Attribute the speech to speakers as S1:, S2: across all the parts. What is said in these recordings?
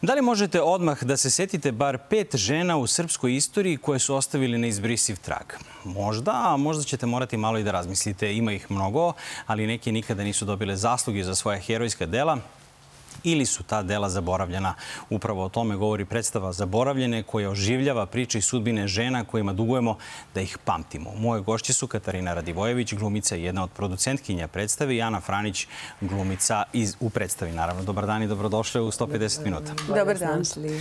S1: Da li možete odmah da se setite bar 5 žena u srpskoj istoriji koje su ostavili neizbrisiv trag? Možda, a možda ćete morati malo i da razmislite. Ima ih mnogo, ali neke nikada nisu dobile zasluge za svoja herojska dela ili su ta dela zaboravljena. Upravo o tome govori predstava Zaboravljene, koja oživljava priče i sudbine žena kojima dugujemo da ih pamtimo. Moje gošće su Katarina Radivojević, glumica i jedna od producentkinja predstave, i Ana Franić, glumica u predstavi. Naravno, dobar dan i dobrodošle u 150 minuta.
S2: Dobar dan.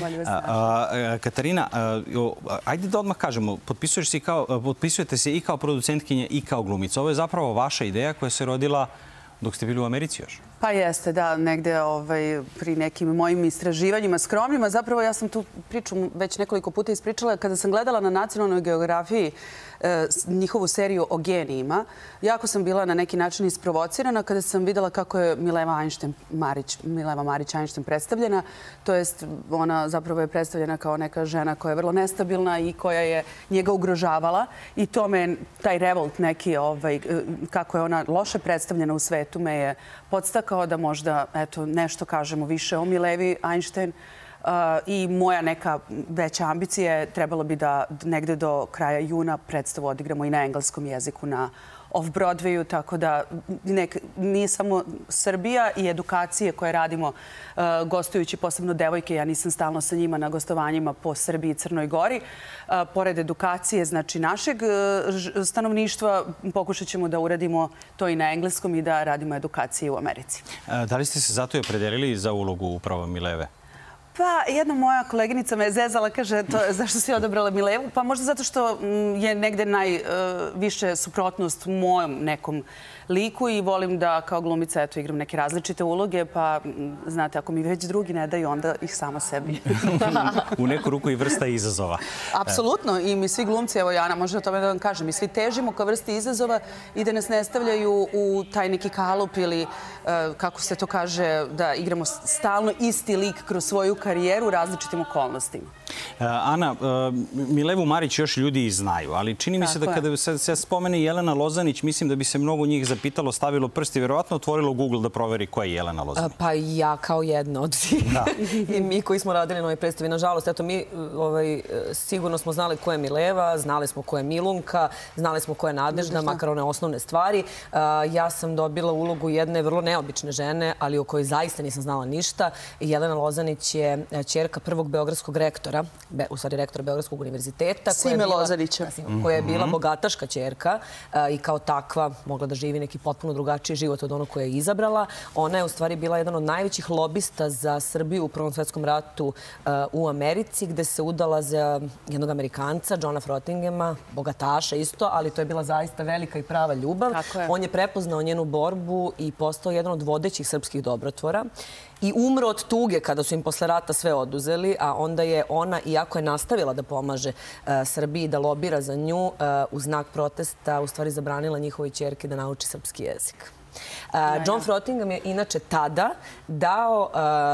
S1: Katarina, ajde da odmah kažemo, potpisujete se i kao producentkinja i kao glumica. Ovo je zapravo vaša ideja koja se rodila dok ste bili u Americi još.
S2: Pa jeste, da, negde pri nekim mojim istraživanjima skromnima. Zapravo ja sam tu priču već nekoliko puta ispričala. Kada sam gledala na Nacionalnoj geografiji njihovu seriju o genijima, jako sam bila na neki način isprovocirana kada sam videla kako je Mileva Marić-Einstein predstavljena. To jest, ona zapravo je predstavljena kao neka žena koja je vrlo nestabilna i koja je njega ugrožavala. I to me, taj revolt neki, kako je ona loše predstavljena u svetu, me je podstakao da možda nešto kažemo više o Milevi Einstein. I moja neka veća ambicija je trebalo bi da negde do kraja juna predstavu odigramo i na engleskom jeziku na Off-Broadwayu, tako da nije samo Srbija i edukacije koje radimo gostujući posebno devojke. Ja nisam stalno sa njima na gostovanjima po Srbiji i Crnoj Gori. Pored edukacije, znači, našeg stanovništva, pokušat ćemo da uradimo to i na engleskom i da radimo edukacije u Americi.
S1: Da li ste se zato i opredelili za ulogu upravo Mileve?
S2: Pa, jedna moja koleginica me je zezala, kaže, zašto si odabrala Milevu? Pa možda zato što je negde najviše suprotnost u mojom nekom liku i volim da kao glumica igram neke različite uloge, pa znate, ako mi već drugi ne daju, onda ih sama sebi.
S1: U neku ruku i vrsta izazova.
S2: Apsolutno. I mi svi glumci, evo Jana može o tome da vam kažem, mi svi težimo ka vrsti izazova i da nas ne stavljaju u taj neki kalup ili, kako se to kaže, da igramo stalno isti lik kroz svoju karijeru u različitim okolnostima.
S1: Ana, Milevu Marić još ljudi i znaju, ali čini mi se da kada se spomene Jelena Lozanić, mislim da bi se mnogo njih zapitalo, stavilo prst i verovatno otvorilo Google da proveri ko je Jelena Lozanić.
S3: Pa ja kao jedna od svih. I mi koji smo radili na ovoj predstavi. Nažalost, eto, mi sigurno smo znali ko je Mileva, znali smo ko je Milunka, znali smo ko je Nadežda, makar one osnovne stvari. Ja sam dobila ulogu jedne vrlo neobične žene, ali o kojoj zaista nisam znala ništa. Jelena Lozanić je ćerka prvog beogradskog rektora, u stvari rektora Beogradskog univerziteta.
S2: Sime Lozanića.
S3: Koja je bila bogataška ćerka i kao takva mogla da živi neki potpuno drugačiji život od onog koje je izabrala. Ona je u stvari bila jedan od najvećih lobista za Srbiju u Prvom svetskom ratu u Americi, gde se udala za jednog Amerikanca, Johna Frottingema, bogataša isto, ali to je bila zaista velika i prava ljubav. On je prepoznao njenu borbu i postao jedan od vodećih srpskih dobrotvora. I umro od tuge kada su im posle rata sve oduzeli, a onda je ona, iako je nastavila da pomaže Srbiji, da lobira za nju, u znak protesta u stvari zabranila njihovoj ćerki da nauči srpski jezik. John Frottingham je inače tada dao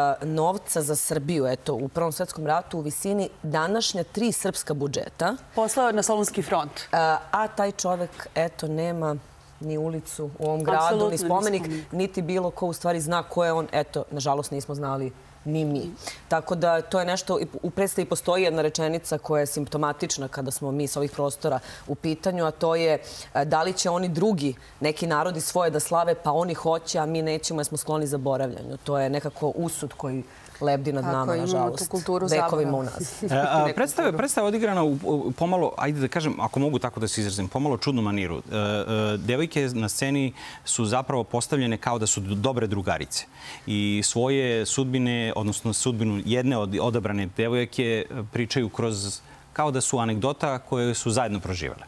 S3: novca za Srbiju u Prvom svetskom ratu u visini današnja 3 srpska budžeta.
S2: Poslao je na Solunski front.
S3: A taj čovek, nema ni ulicu u ovom gradu, ni spomenik, niti bilo ko u stvari zna ko je on. Eto, nažalost, nismo znali ni mi. Tako da to je nešto, u predstavi postoji jedna rečenica koja je simptomatična kada smo mi s ovih prostora u pitanju, a to je da li će oni drugi, neki narodi svoje da slave, pa oni hoće, a mi nećemo jer smo skloni zaboravljanju. To je nekako usud koji lebdi nad nama, nažalost, vekovima unazad.
S1: Predstava je odigrana u pomalo, ajde da kažem, ako mogu tako da se izrazim, pomalo čudnu maniru. Devojke na sceni su zapravo postavljene kao da su dobre drugarice i svoje sudbine, odnosno sudbinu jedne od odabrane devojke pričaju kroz kao da su anegdota koje su zajedno proživale.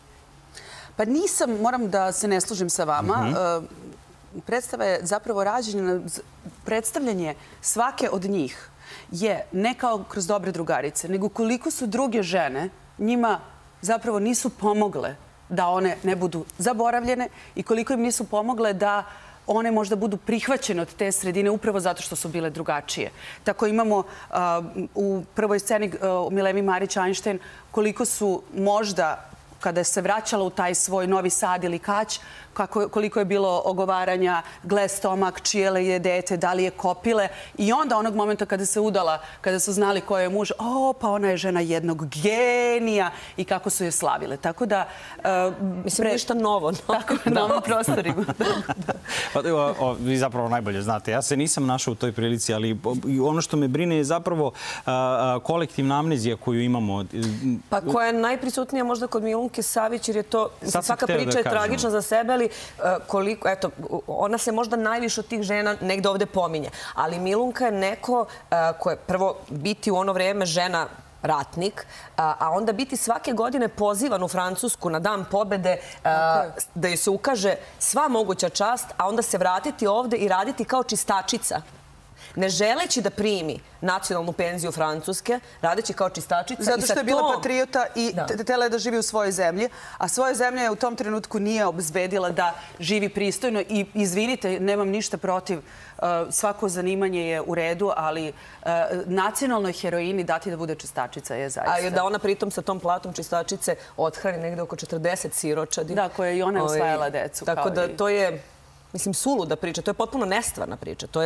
S2: Pa nisam, moram da se ne složim sa vama. Predstava je zapravo rađena, predstavljanje svake od njih je ne kao kroz dobre drugarice, nego koliko su druge žene njima zapravo nisu pomogle da one ne budu zaboravljene i koliko im nisu pomogle da one možda budu prihvaćene od te sredine upravo zato što su bile drugačije. Tako imamo u prvoj sceni Milevi Marić-Einstein koliko su možda kada se vraćala u taj svoj Novi Sad ili Kać, koliko je bilo ogovaranja, gle stomak, čije li je dete, da li je kopile. I onda onog momenta kada se udala, kada su znali ko je muž, pa ona je žena jednog genija i kako su je slavile. Tako da...
S3: Mislim, ništa novo.
S2: Tako, na ovom prostorima.
S1: Vi zapravo najbolje znate. Ja se nisam našao u toj prilici, ali ono što me brine je zapravo kolektivna amnezija koju imamo.
S3: Pa koja je najprisutnija možda kod Milunke Savić, jer je to... Svaka priča je tragična za sebe, ali koliko... Eto, ona se možda najviše od tih žena negde ovde pominje. Ali Milunka je neko ko je prvo biti u ono vreme žena ratnik, a onda biti svake godine pozivan u Francusku na Dan pobede da joj se ukaže sva moguća čast, a onda se vratiti ovde i raditi kao čistačica. Ne želeći da primi nacionalnu penziju Francuske, radeći kao čistačica.
S2: Zato što je bila patriota i htjela je da živi u svojoj zemlji, a svoja zemlja je u tom trenutku nije obezbedila da živi pristojno. I izvinite, nemam ništa protiv, svako zanimanje je u redu, ali nacionalnoj heroini dati da bude čistačica je zaista.
S3: A da ona pritom sa tom platom čistačice othrani negde oko 40 siročadi.
S2: Da, koja je i ona usvajala decu.
S3: Tako da to je... Mislim, suluda priča. To je potpuno nestvarna priča. To je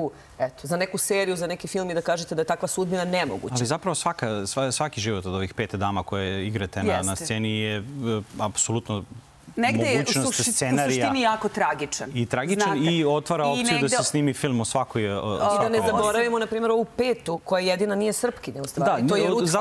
S3: za neku seriju, za neki film i da kažete da je takva sudbina nemoguća.
S1: Ali zapravo svaki život od ovih 5 dama koje igrate na sceni je apsolutno mogućnost scenarija.
S2: U suštini jako tragičan.
S1: I tragičan i otvara opciju da se snimi film o svakoj
S3: I da ne zaboravimo, na primjer, ovu Petu, koja jedina nije Srpkinja u stvari. To je Ruth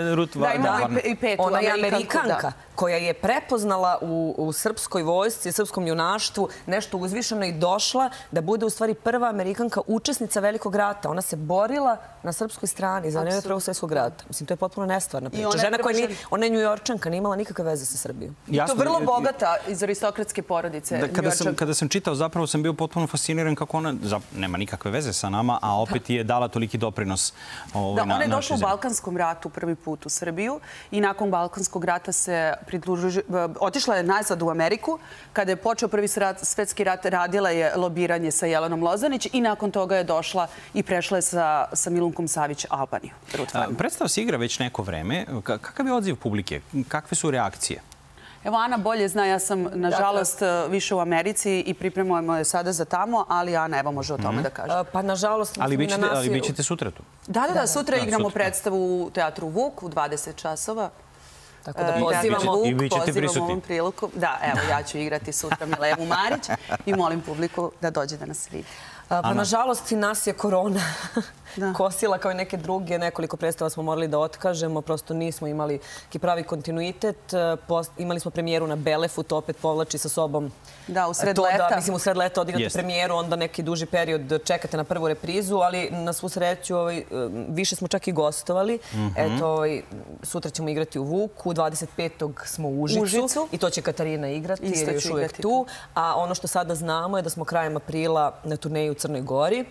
S3: Varnam. Ona je Amerikanka koja je prepoznala u srpskoj vojsci, srpskom junaštvu nešto uzvišeno i došla da bude u stvari prva Amerikanka učesnica Velikog rata. Ona se borila na srpskoj strani za vreme Prvog svjetskog rata. Mislim, to je potpuno nestvarna priča. Žena koja nije, ona je Njujorčanka, nije imala nikakve veze sa Srbijom.
S2: I to vrlo bogata iz aristokratske porodice.
S1: Kada sam čitao, zapravo sam bio potpuno fasciniran kako ona nema nikakve veze sa nama, a opet je dala toliki doprinos našoj zemlji.
S2: Ona je došla u Balkanskom ratu prvi put u Srbiju i nakon Balkanskog rata se otišla je nazad u Ameriku. Kada je počeo Prvi svetski rat, radila je lobiranje sa Jelenom Lozanić i nakon toga je došla i prešla je sa Milunkom Savić Albaniju.
S1: Predstava se igra već neko vreme. Kakav je odziv publike? Kakve su reakcije?
S2: Evo, Ana bolje zna, ja sam, nažalost, više u Americi i pripremujemo je sada za tamo, ali Ana, evo, može o tome da kaže.
S3: Pa, nažalost,
S1: ali bit ćete sutra tu?
S2: Da, sutra igramo predstavu u Teatru Vuk u 20 časova.
S3: Tako da pozivamo
S1: i vi ćete prisutni.
S2: Ovom priliku. Da, evo, ja ću igrati sutra Milenu Marić i molim publiku da dođe da nas vidi.
S3: Pa, nažalost, i nas je korona kosila kao i neke druge. Nekoliko predstava smo morali da otkažemo. Prosto nismo imali neki pravi kontinuitet. Imali smo premijeru na Belefu. To opet povlači sa sobom.
S2: Da, u sred leta.
S3: Mislim, u sred leta odigrate premijeru, onda neki duži period čekate na prvu reprizu, ali na svu sreću više smo čak i gostovali. Eto, sutra ćemo igrati u Vuku, 25. smo u Užicu i to će Katarina igrati jer je još uvijek tu. A ono što sada znamo je da smo krajem aprila na turneji u Crnoj Gori.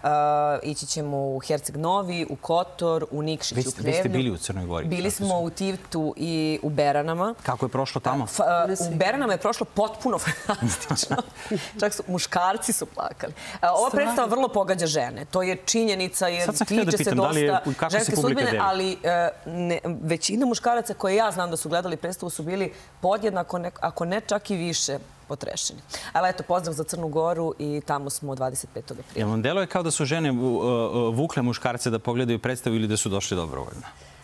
S3: Ići ćemo u Herceg Novi, u Kotor, u Nikšić, u Krevlju.
S1: Vi ste bili u Crnoj Gori?
S3: Bili smo u Tivtu i u Beranama.
S1: Kako je prošlo tamo?
S3: U Beranama je prošlo potpuno fantastično. Čak muškarci su plakali. Ova predstava vrlo pogađa žene. To je činjenica jer tiče se dosta ženske sudbine, ali većina muškaraca koje ja znam da su gledali predstavu su bili podjednako, ako ne čak i više, potrešeni. Ali eto, pozdrav za Crnu Goru i tamo smo 25. aprila.
S1: Jel vam deluje kao da su žene vukle muškarce da pogledaju predstavu ili da su došli dobrovoljno?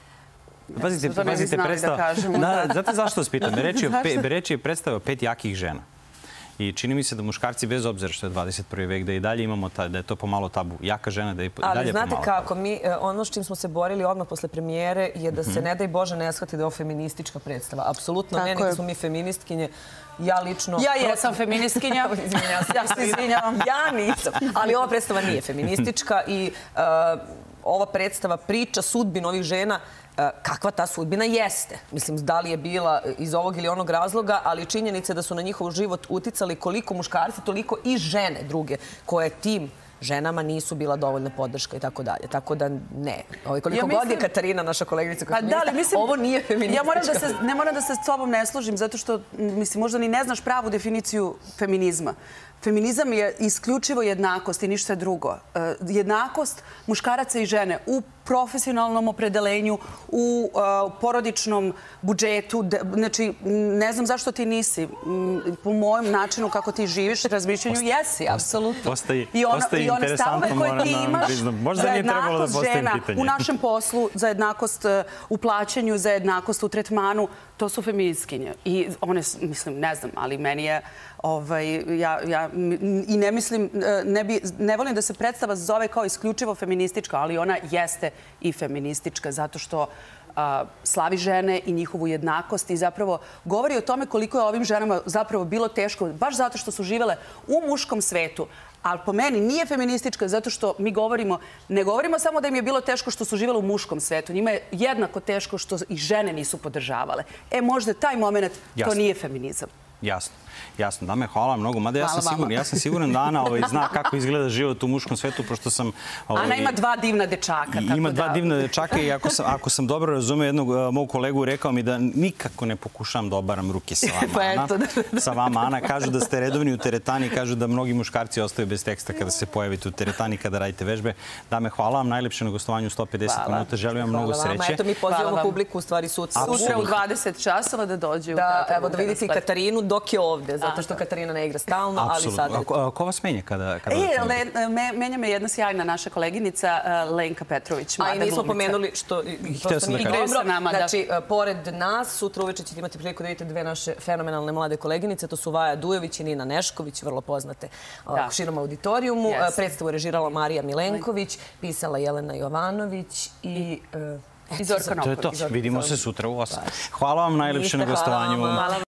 S1: Pazite, predstava... Znate zašto vas pitam? Reč je predstava o 5 jakih žena. I čini mi se da muškarci, bez obzira što je 21. vek, da i dalje imamo da je to pomalo tabu. Jaka žena da je i dalje pomalo tabu.
S3: Ali znate kako, ono s čim smo se borili odmah posle premijere je da se, ne daj Bože, ne shvati da je ovo feministička predstava. Apsolutno ne, nego smo mi feministkinje. Ja lično...
S2: Ja jesam feministkinja. Ja se izvinjavam.
S3: Ja nisam. Ali ova predstava nije feministička i ova predstava priča sudbinu ovih žena kakva ta sudbina jeste. Mislim, da li je bila iz ovog ili onog razloga, ali činjenica je da su na njihov život uticali koliko muškarci, toliko i žene druge koje tim ženama nisu bila dovoljna podrška i tako dalje. Tako da ne. Koliko god je Katarina, naša koleginica, ovo nije feministička.
S2: Ne moram da se s tobom ne služim, zato što možda ni ne znaš pravu definiciju feminizma. Feminizam je isključivo jednakost i ništa drugo. Jednakost muškaraca i žene u profesionalnom opredelenju, u porodičnom budžetu. Znači, ne znam zašto ti nisi. Po mojem načinu kako ti živiš, razmišljanju, jesi, apsolutno.
S1: Postaje interesantno, moram da vam priznam. Možda nije trebalo da postavim pitanje.
S2: U našem poslu, za jednakost u plaćanju, za jednakost u tretmanu, to su feministkinje. I one, mislim, ne znam, ali meni je, i ne mislim, ne volim da se predstava zove kao isključivo feministička, ali ona jeste i feministička, zato što slavi žene i njihovu jednakost i zapravo govori o tome koliko je ovim ženama zapravo bilo teško, baš zato što su živele u muškom svetu. Ali po meni nije feministička zato što mi ne govorimo samo da im je bilo teško što su živjeli u muškom svetu. Njima je jednako teško što i žene nisu podržavale. Možda taj moment to nije feminizam.
S1: Jasno. Jasno. Dame, hvala vam mnogo. Mada ja sam siguran da Ana zna kako izgleda život u muškom svetu, pošto sam...
S2: Ana ima 2 divna dečaka.
S1: Ima 2 divna dečaka i ako sam dobro razumio jednog mog kolegu, rekao mi da nikako ne pokušavam da obaram ruke sa vama, Ana. Sa vama, Ana. Kažu da ste redovni u teretani, kažu da mnogi muškarci ostaju bez teksta kada se pojavite u teretani, kada radite vežbe. Dame, hvala vam najlepše na gostovanju u 150 minuta. Želim vam mnogo sreće.
S3: Eto, mi pozivamo publiku u stvari sutra.
S2: Sutra u 20 časova da dođe u teatru.
S3: Evo, da vidite i Katarinu dok je ovde, zato što Katarina ne igra stalno, ali sad...
S1: Ko vas menja kada...
S2: Menja me jedna sjajna naša koleginica, Lenka Petrović.
S3: A i nismo pomenuli što...
S1: Htio sam da kažem.
S3: Znači, pored nas, sutra uveče ćete imati priliku da vidite 2 naše fenomenalne mlade koleginice. To su Vaja Dujović i Nina Nešković, vrlo poznate u širom auditorijumu. Predstavu je režirala Marija Milenković, pisala Jelena Jovanović i...
S2: Zorka Noković.
S1: To je to. Vidimo se sutra u 8. Hvala vam najlepše na gostovanju.